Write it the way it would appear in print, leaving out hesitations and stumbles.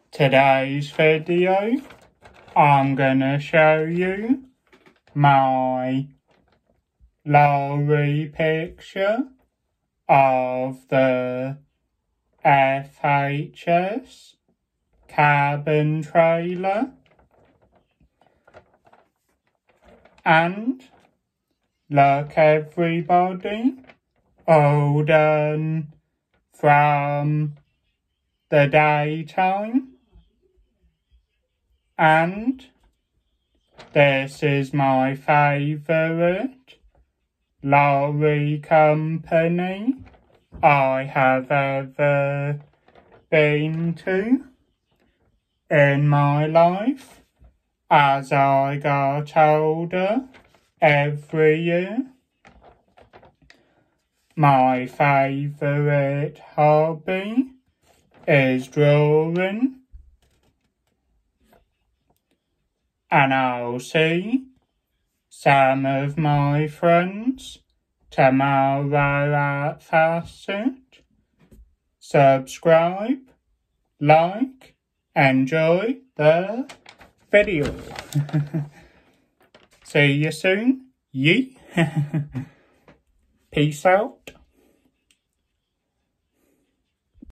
Today's video, I'm gonna show you my lorry picture of the FHS cabin trailer. And look everybody, all done from the daytime. And this is my favourite lorry company I have ever been to in my life. As I got older every year, my favourite hobby is drawing. And I'll see some of my friends tomorrow at FHS. Subscribe, like, enjoy the video. See you soon. Yee. Peace out.